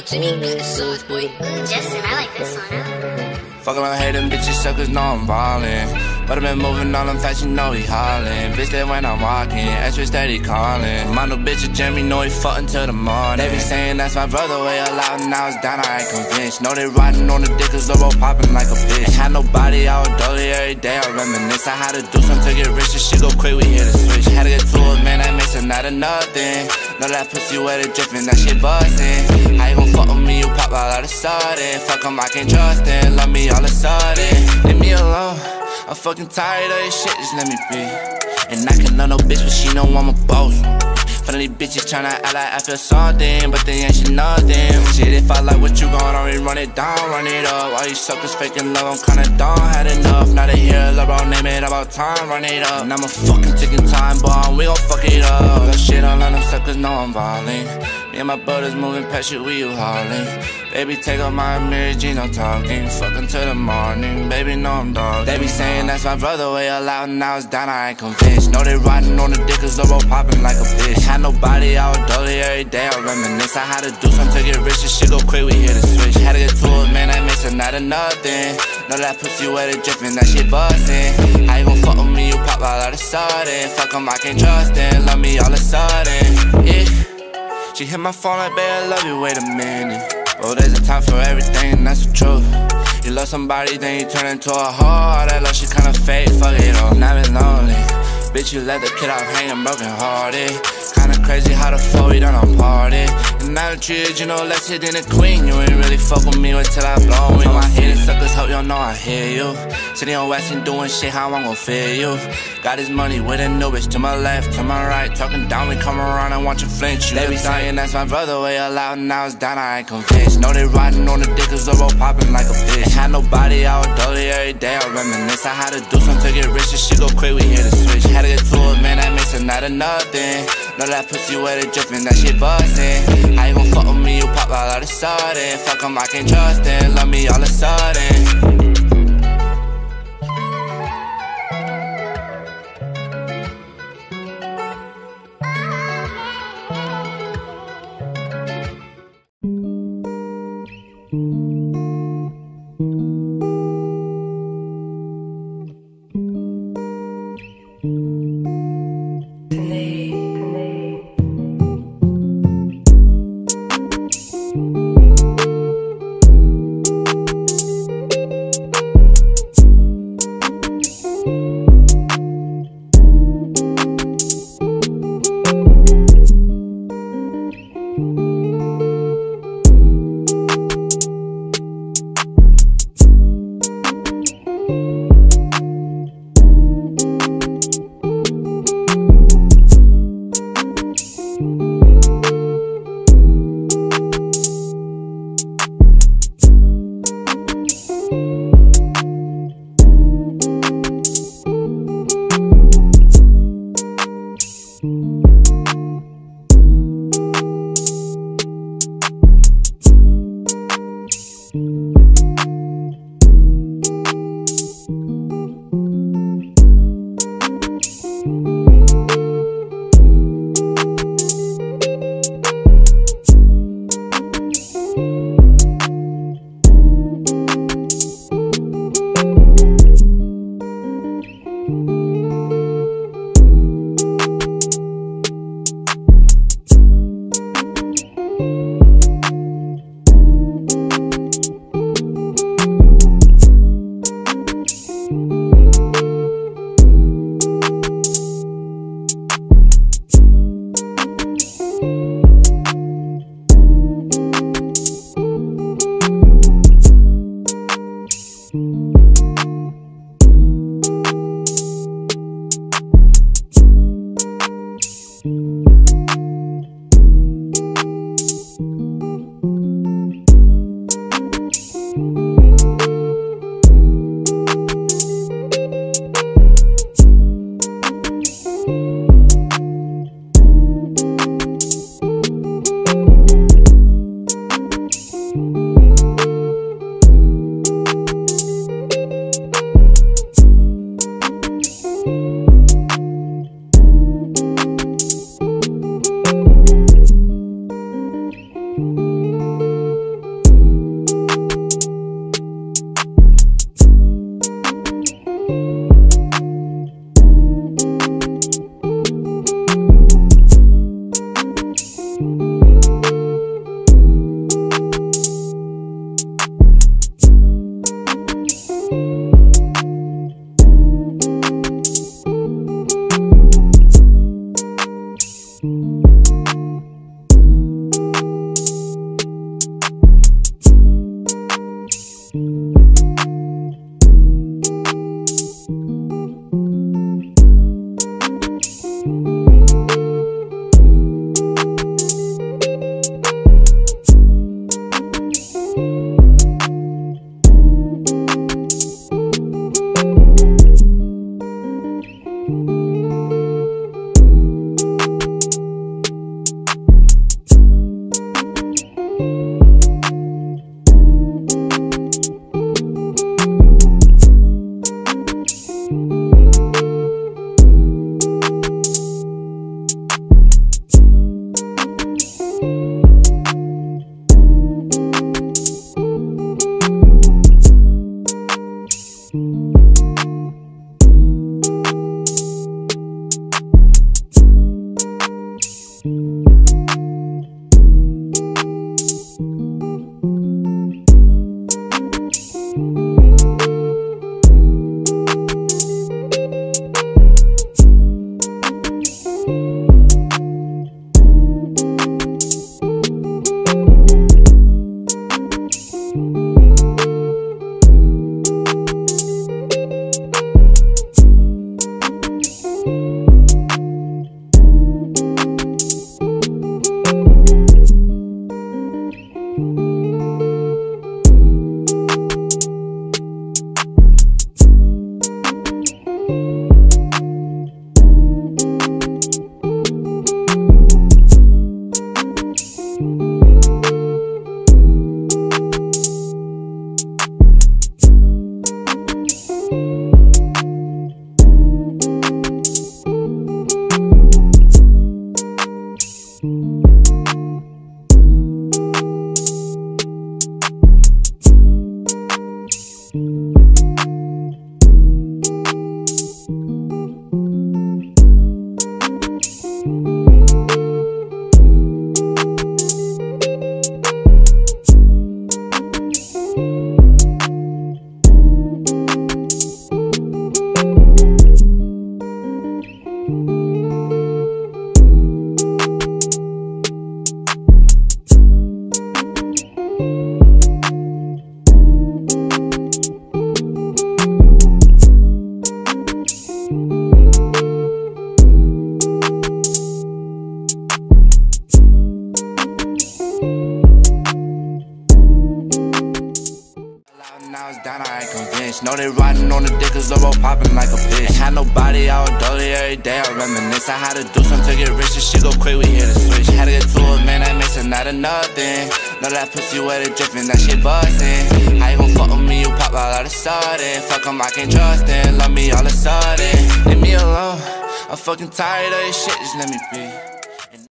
Justin, I like this one. Fuck around, hate them bitches, suckers know I'm ballin'. But I been moving on them fast, you know he hollin'. Bitch that when I'm walking, extra steady calling. My new bitch a Jeremy, know he fuck until the morning. They be saying that's my brother, way allowed, now it's down, I ain't convinced. Know they riding on the dick, cause the road poppin' like a bitch. Ain't had nobody, I was dolly every day, I reminisce. I had to do something to get rich, this shit go quick, we hit the switch. Had to get to it, man, that makes it not a nothing. Know that pussy wet it drippin', that shit bustin'. How you gon' fuck with me, you pop out of the sudden. Fuck 'em, I can't trust them, love me all of a sudden. Leave me alone, I'm fucking tired of this shit, just let me be. And I can love no bitch, but she know I'm a boss. Funny bitches tryna act like I feel something, but they ain't shit nothing. Shit, if I like what you gon' already run it down, run it up. All you suckers faking love, I'm kinda done, had enough. Now they hear love, bro, name it about time, run it up. And I'm a fucking ticking time bomb, we gon' fuck it up. That shit, all of them suckers know I'm ballin'. Me and my brothers moving past shit, we you hauling. Baby, take off my mirror, G, no talking. Fuck until the morning, baby, know I'm dog. They be saying that's my brother, way allowed, now it's down, I ain't convinced. Know they riding on the dick, cause the road poppin' like a bitch. Had nobody, I was dolly every day, I reminisce. I had to do something to get rich, this shit go quick, we hit the switch. Had to get to it, man, that makes it not a nothing. Know that pussy wet it drippin', that shit bustin'. How you gon' fuck with me, you pop out of the sudden. Fuck 'em, I can't trust them, love me all of a sudden, yeah. She hit my phone like, babe, I love you, wait a minute. Oh, there's a time for everything, and that's the truth. You love somebody, then you turn into a hoe. All that love shit kinda fake, fuck it all. Now I've been lonely. Bitch, you let the kid out hanging broken hearted. Kinda crazy how the fuck we done on party. And I treated you no less hit than a queen. You ain't really fuck with me until I blow. We my haters suckers, hope y'all know I hear you. Sitting on West and doing shit, how I'm gon' feel you. Got his money with a new bitch to my left, to my right. Talking down, we come around and watch you flinch. They be saying that's my brother, way allowed, now it's down, I ain't convinced. Know they riding on the dick, cause the road poppin' like a bitch. Ain't had nobody, I was dolly every day, I reminisce. I had to do something to get rich, this shit go quick, we hit the switch. Had to get to it, man, that makes it not a nothing. Know that pussy wet it drippin', that shit bustin'. How you gon' fuck with me, you pop out of the sudden. Fuck 'em, I can't trust them, love me all of a sudden. Now it's down, I ain't convinced. Know they riding on the dick cause the road popping like a bitch. Ain't had nobody, I was dolly every day, I reminisce. I had to do something to get rich, this shit go quick, we hit a switch. Had to get to it, man, that makes it not a nothing. Know that pussy where they drippin', that shit bustin'. How you gon' fuck with me, you pop all of a sudden. Fuck 'em, I can't trust them, love me all of a sudden. Leave me alone, I'm fucking tired of this shit, just let me be.